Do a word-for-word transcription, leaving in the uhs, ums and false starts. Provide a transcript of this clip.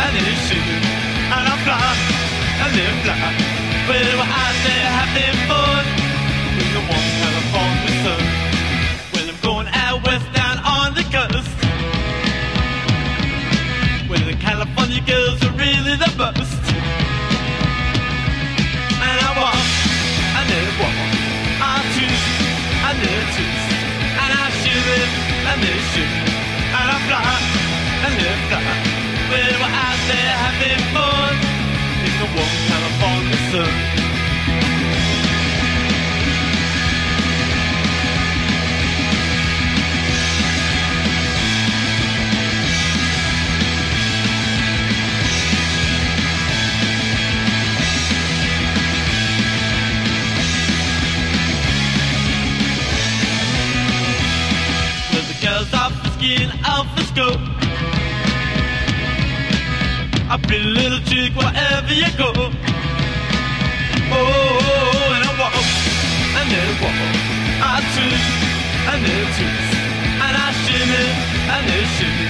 and then shoot, and I fly, and then fly. Well, we're out there having fun with the warm California sun. Well, I'm going out west down on the coast, where the California girls are really the best. And I walk, I never walk, I choose, I never choose, and I shoot it, and then shoot, and I fly, and then fly. Well, we're out there having fun in the warm California sun. Well, the girls are frisking off the scope. A pretty little chick wherever you go. Oh, and I walk, and then walk, I twist, and then twist, and I shimmy, and then shimmy,